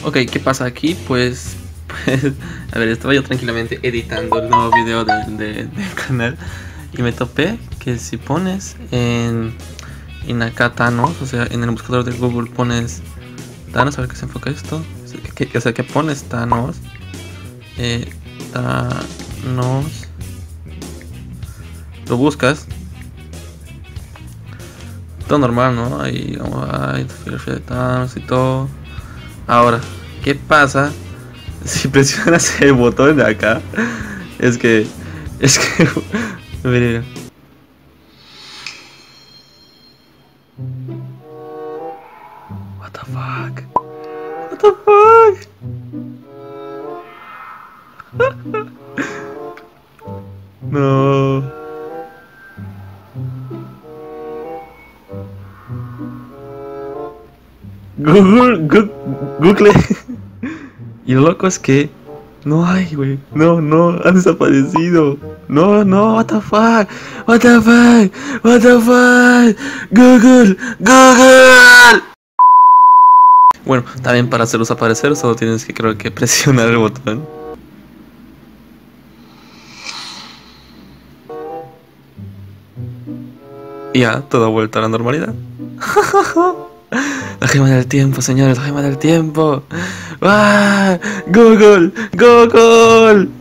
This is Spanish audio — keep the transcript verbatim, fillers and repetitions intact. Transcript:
Ok, ¿qué pasa aquí? Pues, pues a ver, estaba yo tranquilamente editando el nuevo video del, de, del canal y me topé que si pones en, en acá Thanos, o sea, en el buscador de Google pones Thanos, a ver que se enfoca esto, o sea, que, que, o sea, que pones Thanos, eh, Thanos, lo buscas, todo normal, ¿no? Ahí, ahí, fotografía de Thanos y todo. Ahora, ¿qué pasa si presionas el botón de acá? Es que, es que, mira. What the fuck? What the fuck? No. Google, Google, Google. Y lo loco es que no hay, güey. No, no, han desaparecido. No, no, what the fuck? What the fuck? What the fuck? Google, Google. Bueno, también para hacerlos aparecer solo tienes que, creo que, presionar el botón. Y ya, todo ha vuelto a la normalidad. La gema del tiempo, señores, la gema del tiempo. ¡Ah! Google, Google.